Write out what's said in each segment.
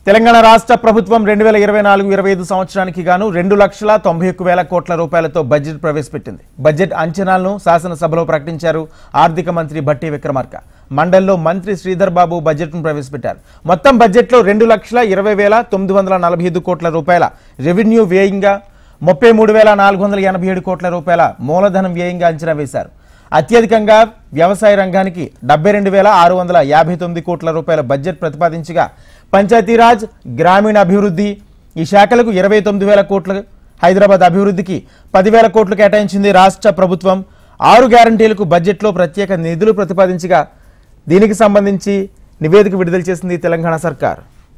తెలంగాణ రాష్ట్ర ప్రభుత్వం 2024-25 సంవత్సరానికి గాను 2,91,000 కోట్ల రూపాయలతో బడ్జెట్ ప్రవేశపెట్టింది. బడ్జెట్ అంచనాలను శాసనసభలో ప్రకటించారు ఆర్థిక మంత్రి భట్టి విక్రమార్క. మండలిలో మంత్రి శ్రీధర్ బాబు బడ్జెట్ను ప్రవేశపెట్టారు. మొత్తం బడ్జెట్లో 2,20,945 కోట్ల రూపాయల రెవెన్యూ వ్యయంగా 33,487 కోట్ల రూపాయల మూలధనం వ్యయంగా అంచనా వేశారు. అత్యధికంగా వ్యవసాయ రంగానికి 72,659 కోట్ల రూపాయల బడ్జెట్ ప్రతిపాదించగా పంచాయతీరాజ్, గ్రామీణ అభివృద్ధి ఈ శాఖలకు 29,000 కోట్లు, హైదరాబాద్ అభివృద్ధికి 10,000 కోట్లు కేటాయించింది రాష్ట్ర ప్రభుత్వం. 6 గ్యారంటీలకు బడ్జెట్లో ప్రత్యేక నిధులు ప్రతిపాదించగా దీనికి సంబంధించి నివేదిక విడుదల చేసింది తెలంగాణ సర్కార్.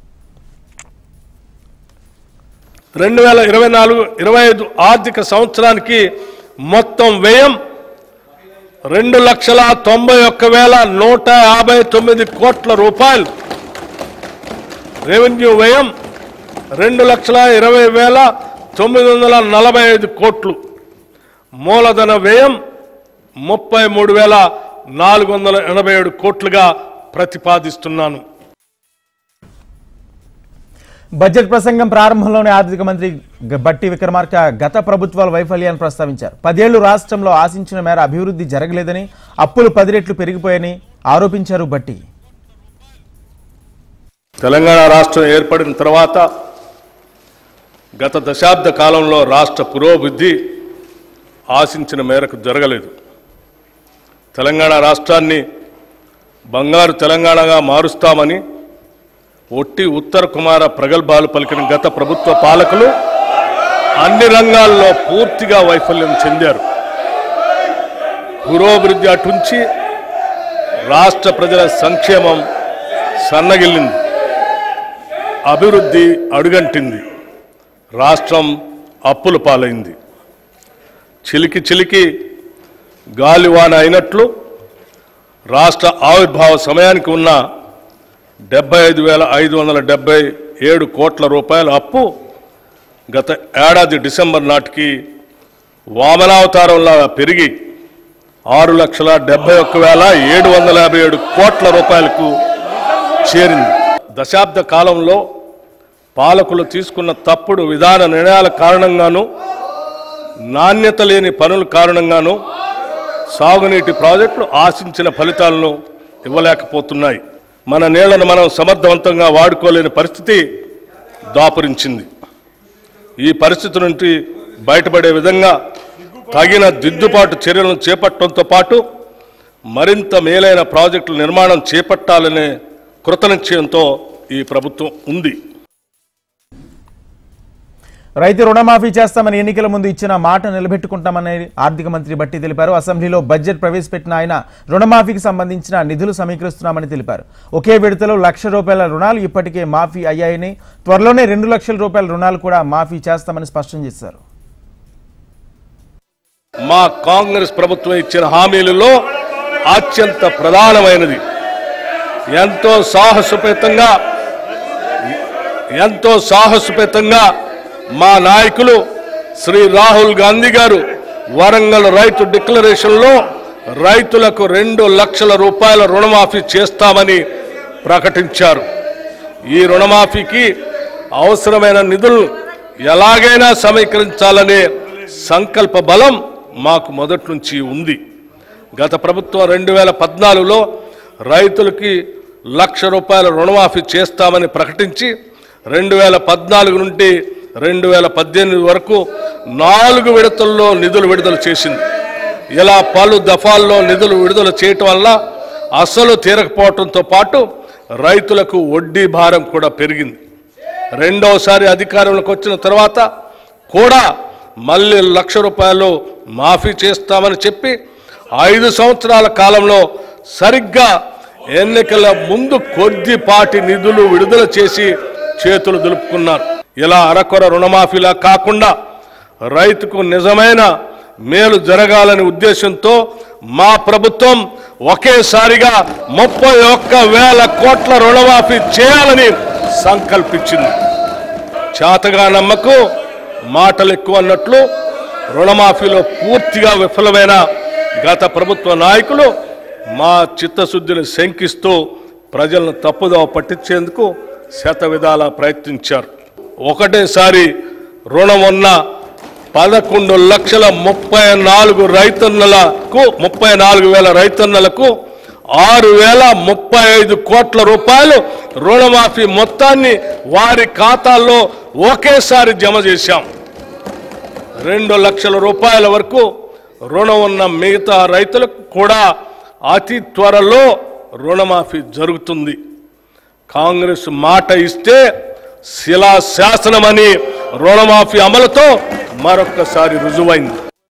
2024-25 ఆర్థిక సంవత్సరానికి మొత్తం వ్యయం 2,91,159 కోట్ల రూపాయలు. రెవెన్యూ వ్యయం 2,20,945 కోట్లు. మూలధన వ్యయం 33,487 కోట్లుగా ప్రతిపాదిస్తున్నాను. బడ్జెట్ ప్రసంగం ప్రారంభంలోనే ఆర్థిక మంత్రి భట్టి విక్రమార్క గత ప్రభుత్వాల వైఫల్యాన్ని ప్రస్తావించారు. 10 ఏళ్లు రాష్ట్రంలో ఆశించిన మేర అభివృద్ధి జరగలేదని, అప్పులు 10 రెట్లు పెరిగిపోయాయని ఆరోపించారు భట్టి. తెలంగాణ రాష్ట్రం ఏర్పడిన తర్వాత గత దశాబ్ద కాలంలో రాష్ట్ర పురోభివృద్ధి ఆశించిన మేరకు జరగలేదు. తెలంగాణ రాష్ట్రాన్ని బంగారు తెలంగాణగా మారుస్తామని ఒట్టి ఉత్తర కుమార ప్రగల్భాలు పలికిన గత ప్రభుత్వ పాలకులు అన్ని రంగాల్లో పూర్తిగా వైఫల్యం చెందారు. పురోభివృద్ధి అటుంచి రాష్ట్ర ప్రజల సంక్షేమం సన్నగిల్లింది, అభివృద్ధి అడుగంటింది, రాష్ట్రం అప్పుల పాలైంది. చిలికి చిలికి గాలివాన అయినట్లు రాష్ట్ర ఆవిర్భావ సమయానికి ఉన్న 75,577 కోట్ల రూపాయల అప్పు గత ఏడాది డిసెంబర్ నాటికి వామనావతారంలా పెరిగి 6,71,757 కోట్ల రూపాయలకు చేరింది. దశాబ్ద కాలంలో పాలకులు తీసుకున్న తప్పుడు విధాన నిర్ణయాల కారణంగాను, నాణ్యత లేని పనుల కారణంగాను సాగునీటి ప్రాజెక్టులు ఆశించిన ఫలితాలను ఇవ్వలేకపోతున్నాయి. మన నీళ్లను మనం సమర్థవంతంగా వాడుకోలేని పరిస్థితి దాపురించింది. ఈ పరిస్థితి నుండి బయటపడే విధంగా తగిన దిద్దుబాటు చర్యలను చేపట్టడంతో పాటు మరింత మేలైన ప్రాజెక్టుల నిర్మాణం చేపట్టాలనే కృతనిశ్చయంతో ఈ ప్రభుత్వం ఉంది. రైతు రుణమాఫీ చేస్తామని ఎన్నికల ముందు ఇచ్చిన మాట నిలబెట్టుకుంటామని ఆర్థిక మంత్రి భట్టి తెలిపారు. అసెంబ్లీలో బడ్జెట్ ప్రవేశపెట్టిన ఆయన రుణమాఫీకి సంబంధించిన నిధులు సమీకరిస్తున్నామని తెలిపారు. ఒకే విడతలో 1,00,000 రూపాయల రుణాలు ఇప్పటికే మాఫీ అయ్యాయని, త్వరలోనే 2 లక్షల రూపాయల రుణాలు కూడా మాఫీ చేస్తామని స్పష్టం చేశారు. మా కాంగ్రెస్ ప్రభుత్వం ఇచ్చిన హామీలలో అత్యంత ప్రధానమైనది ఎంతో సాహసోపేతంగా మా నాయకులు శ్రీ రాహుల్ గాంధీ గారు వరంగల్ రైతు డిక్లరేషన్లో రైతులకు 2 లక్షల రూపాయల రుణమాఫీ చేస్తామని ప్రకటించారు. ఈ రుణమాఫీకి అవసరమైన నిధులు ఎలాగైనా సమీకరించాలనే సంకల్ప బలం మాకు మొదటి నుంచి ఉంది. గత ప్రభుత్వం 2014లో రైతులకి 1,00,000 రూపాయల రుణమాఫీ చేస్తామని ప్రకటించి 2014 నుండి 2018 వరకు 4 విడతల్లో నిధులు విడుదల చేసింది. ఇలా పలు దఫాల్లో నిధులు విడుదల చేయటం వల్ల అసలు తీరకపోవడంతో పాటు రైతులకు వడ్డీ భారం కూడా పెరిగింది. రెండోసారి అధికారంలోకి వచ్చిన తర్వాత కూడా మళ్ళీ 1,00,000 రూపాయలు మాఫీ చేస్తామని చెప్పి 5 సంవత్సరాల కాలంలో సరిగ్గా ఎన్నికల ముందు కొద్దిపాటి నిధులు విడుదల చేసి చేతులు దులుపుకున్నారు. ఇలా అరకొర రుణమాఫీలా కాకుండా రైతుకు నిజమైన మేలు జరగాలనే ఉద్దేశంతో మా ప్రభుత్వం ఒకేసారిగా 31,000 కోట్ల రుణమాఫీ చేయాలని సంకల్పించింది. చేతగా నమ్మకు మాటలు ఎక్కువ అన్నట్లు రుణమాఫీలో పూర్తిగా విఫలమైన గత ప్రభుత్వ నాయకులు మా చిత్తశుద్ధిని శంకిస్తూ ప్రజలను తప్పుదోవ పట్టించేందుకు శతవిధాలా ప్రయత్నించారు. ఒకటేసారి రుణం ఉన్న 11,34,000 రైతన్నలకు 6,035 కోట్ల రూపాయలు రుణమాఫీ మొత్తాన్ని వారి ఖాతాల్లో ఒకేసారి జమ చేశాం. 2 లక్షల రూపాయల వరకు రుణం ఉన్న మిగతా రైతులకు కూడా అతి త్వరలో రుణమాఫీ జరుగుతుంది. కాంగ్రెస్ మాట ఇస్తే శిలాశాసనమని రుణమాఫీ అమలుతో మరొక్కసారి రుజువైంది.